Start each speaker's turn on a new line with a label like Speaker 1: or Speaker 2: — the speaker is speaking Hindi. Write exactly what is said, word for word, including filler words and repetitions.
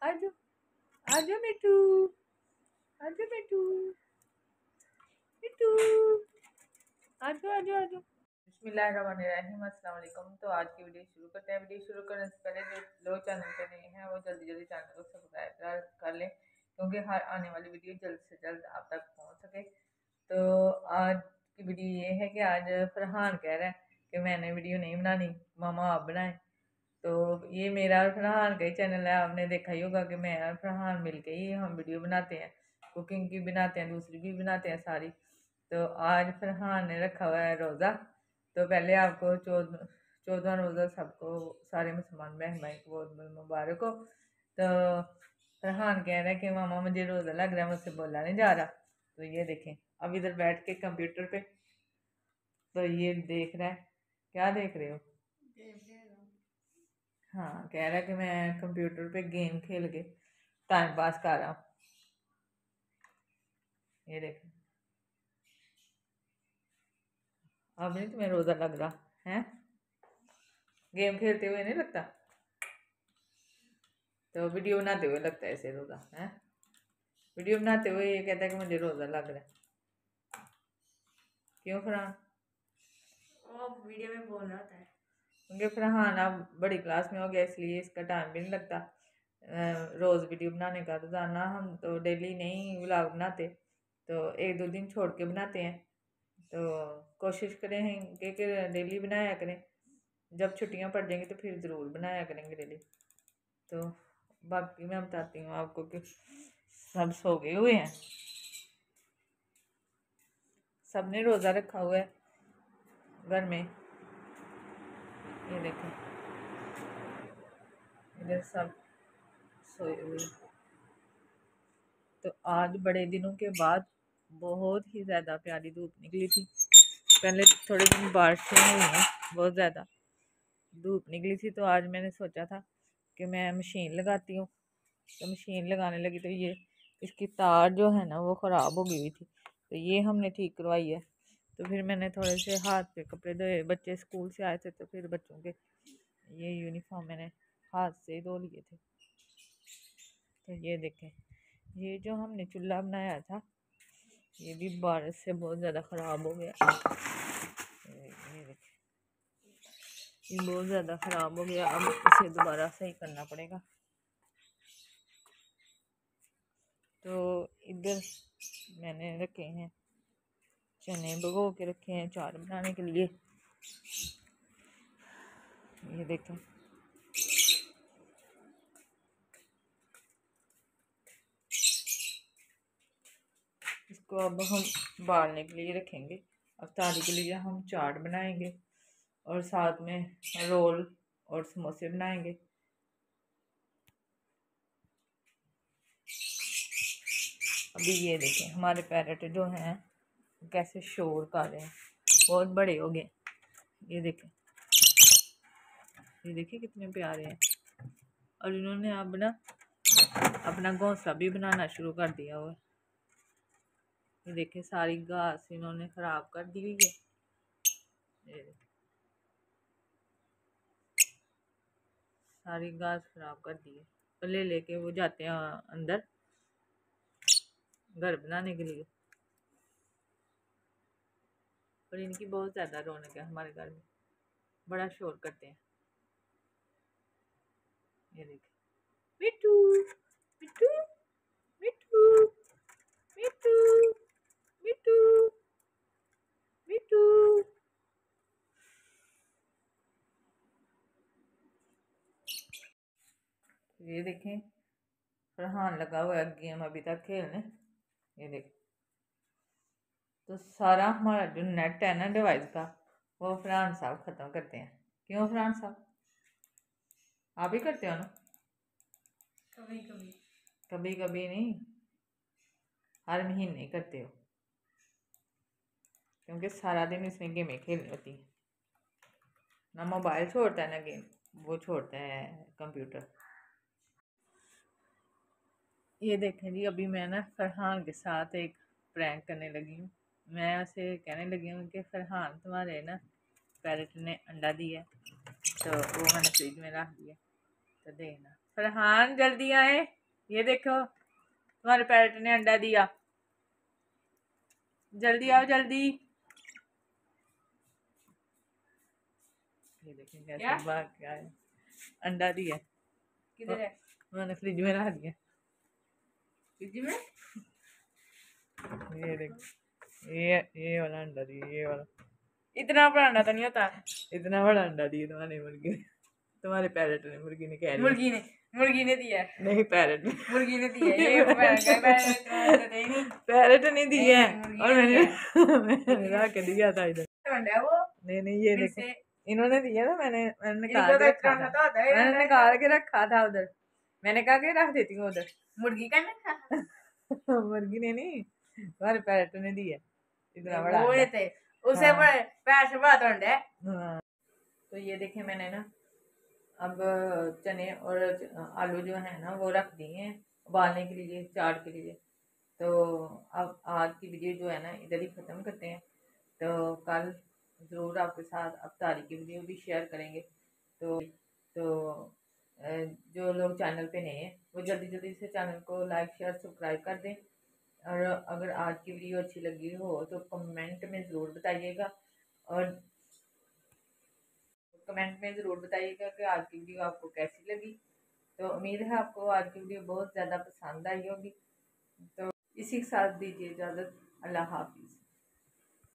Speaker 1: आजो आजो मिट्टू, आजो मिट्टू, मिट्टू, आजो आजो आजो। बिस्मिल्लाहिर्रहमानिर्रहीम, अस्सलाम वालेकुम। तो आज की वीडियो शुरू करते हैं। वीडियो शुरू करने से पहले जो लोग चैनल पे नए हैं वो जल्दी जल्दी चैनल को सब्सक्राइब कर लें, क्योंकि हर आने वाली वीडियो जल्द से जल्द आप तक पहुंच सके। तो आज की वीडियो ये है कि आज फरहान कह रहा है कि मैंने वीडियो नहीं बनानी, मामा आप बनाएं। तो ये मेरा और फरहान का ही चैनल है। आपने देखा ही होगा कि मैं और फरहान मिलके ही हम वीडियो बनाते हैं, कुकिंग की बनाते हैं, दूसरी भी बनाते हैं सारी। तो आज फरहान ने रखा हुआ है रोज़ा। तो पहले आपको चौदह चौदह रोज़ा सबको, सारे मुसलमान बहन भाई को बहुत बहुत मुबारक हो। तो फरहान कह रहा है कि मामा मुझे रोज़ा लग रहा है, मुझसे बोला नहीं जा रहा। तो ये देखें, अब इधर बैठ के कंप्यूटर पे, तो ये देख रहा है। क्या देख रहे हो? हाँ, कह रहा है कि मैं कंप्यूटर पे गेम खेल के टाइम पास कर रहा हूँ। ये देखें, अब नहीं तुम्हें रोज़ा लग रहा है? गेम खेलते हुए नहीं लगता, तो वीडियो बनाते हुए लगता है ऐसे रोज़ा है। वीडियो बनाते हुए ये कहता है कि मुझे रोज़ा लग रहा है। क्यों फरहान?
Speaker 2: वो वीडियो में बोल रहा था
Speaker 1: क्योंकि फरहान अब बड़ी क्लास में हो गया, इसलिए इसका टाइम भी नहीं लगता रोज़ वीडियो बनाने का। रोज़ाना हम तो डेली नहीं व्लॉग बनाते, तो एक दो दिन छोड़ के बनाते हैं। तो कोशिश करें कि डेली बनाया करें। जब छुट्टियां पड़ जाएंगी तो फिर ज़रूर बनाया करेंगे डेली। तो बाकी मैं बताती हूँ आपको कि सब सो गए हुए हैं, सब ने रोज़ा रखा हुआ है घर में। ये देखें, इधर सब सोए हुए। तो आज बड़े दिनों के बाद बहुत ही ज़्यादा प्यारी धूप निकली थी। पहले थोड़े दिन बारिशें हुई हैं, बहुत ज़्यादा धूप निकली थी। तो आज मैंने सोचा था कि मैं मशीन लगाती हूँ। तो मशीन लगाने लगी तो ये इसकी तार जो है ना वो ख़राब हो गई हुई थी, तो ये हमने ठीक करवाई है। तो फिर मैंने थोड़े से हाथ पे कपड़े धोए, बच्चे स्कूल से आए थे तो फिर बच्चों के ये यूनिफॉर्म मैंने हाथ से धो लिए थे। तो ये देखें, ये जो हमने चूल्हा बनाया था ये भी बारिश से बहुत ज़्यादा ख़राब हो गया। ये देखें, ये बहुत ज़्यादा ख़राब हो गया, अब इसे दोबारा सही करना पड़ेगा। तो इधर मैंने रखे हैं चने, भिगो के रखे हैं चाट बनाने के लिए। ये देखें, इसको अब हम बालने के लिए रखेंगे। अफ्तारी के लिए हम चाट बनाएंगे और साथ में रोल और समोसे बनाएंगे। अभी ये देखें, हमारे पैरेट जो हैं कैसे शोर कर रहे हैं, बहुत बड़े हो गए। ये देखें, ये देखिए कितने प्यारे हैं। और इन्होंने अब ना अपना घोंसला भी बनाना शुरू कर दिया हुआ है। ये देखिए, सारी घास इन्होंने ख़राब कर दी हुई है। ये सारी घास ख़राब कर दी है। तो ले लेके वो जाते हैं अंदर घर बनाने के लिए। और इनकी बहुत ज़्यादा रौनक है हमारे घर में, बड़ा शोर करते हैं। ये देखिए, मिट्टू मिट्टू मिट्टू मिट्टू मिट्टू मिट्टू। ये देखें, फरहान लगा हुआ है गेम अभी तक खेलने। ये देख, तो सारा हमारा जो नेट है ना डिवाइस का, वो फरहान साहब ख़त्म करते हैं। क्यों फरहान साहब, आप ही करते हो ना?
Speaker 2: कभी कभी
Speaker 1: कभी कभी नहीं, हर महीने करते हो, क्योंकि सारा दिन इसमें गेमें खेलनी होती है। ना मोबाइल छोड़ता है ना गेम, वो छोड़ता है कंप्यूटर। ये देखें जी, अभी मैं ना फरहान के साथ एक प्रैंक करने लगी हूँ। मैं उसे कहने लगी हूँ कि फरहान तुम्हारे ना पैरेट ने अंडा दिया, तो वो मैंने फ्रिज में रख दिया। तो देना। फरहान जल्दी आए, ये देखो तुम्हारे पैरट ने अंडा दिया, जल्दी आओ जल्दी। ये देखें कैसे
Speaker 2: क्या?
Speaker 1: भाग के आए, अंडा दिया।
Speaker 2: किधर है?
Speaker 1: मैंने फ्रिज में रख दिया।
Speaker 2: फ्रिज में?
Speaker 1: ये देख, ये ये वाला अंडा दिया, ये वाला। इतना बड़ा अंडा तो नहीं होता। इतना बड़ा अंडा दिया तुम्हारे मुर्गी ने, तुम्हारे पैरट ने, मुर्गी ने कह रही
Speaker 2: मुर्गी ने मुर्गी ने दिया है।
Speaker 1: नहीं, पैरट ने,
Speaker 2: मुर्गी ने दिया है। ये पैरट का पैरट तो दे ही नहीं।
Speaker 1: पैरट ने दिया है।
Speaker 2: नहीं, मुर्गी
Speaker 1: और
Speaker 2: ने
Speaker 1: मैंने
Speaker 2: दिया
Speaker 1: मैंने रख दिया था इधर।
Speaker 2: तो अंडा है वो।
Speaker 1: नहीं नहीं, ये
Speaker 2: फिर
Speaker 1: देखो
Speaker 2: से
Speaker 1: इन्होंने दिया था, मैंने मैंने निकाल
Speaker 2: इनको
Speaker 1: के
Speaker 2: तो
Speaker 1: रखा
Speaker 2: इतना
Speaker 1: था।
Speaker 2: तो होता है
Speaker 1: मैंने
Speaker 2: अंडा।
Speaker 1: निकाल के रखा था उधर, मैंने कहा कि रख देती हूँ उधर।
Speaker 2: मुर्गी का ना खा।
Speaker 1: मुर्गी ने नहीं, तुम्हारे पैरट ने दिया इतना बड़ा
Speaker 2: वो ये
Speaker 1: अंडा।
Speaker 2: थे उसे
Speaker 1: हाँ।
Speaker 2: बड़े पैर से बड़ा तो अंडा है।
Speaker 1: हाँ, तो ये देखे मैंने ना अब चने और आलू जो है ना वो रख दिए हैं उबालने के लिए, चाट के लिए। तो अब आज की वीडियो जो है ना इधर ही ख़त्म करते हैं। तो कल ज़रूर आपके साथ अफ्तारी की वीडियो भी शेयर करेंगे। तो तो अ, जो लोग चैनल पे नए हैं वो जल्दी जल्दी से चैनल को लाइक शेयर सब्सक्राइब कर दें। और अगर आज की वीडियो अच्छी लगी हो तो कमेंट में ज़रूर बताइएगा, और कमेंट में ज़रूर बताइएगा कि आज की वीडियो आपको कैसी लगी। तो उम्मीद है आपको आज की वीडियो बहुत ज़्यादा पसंद आई होगी। तो इसी के साथ दीजिए इजाज़त। अल्लाह हाफिज़।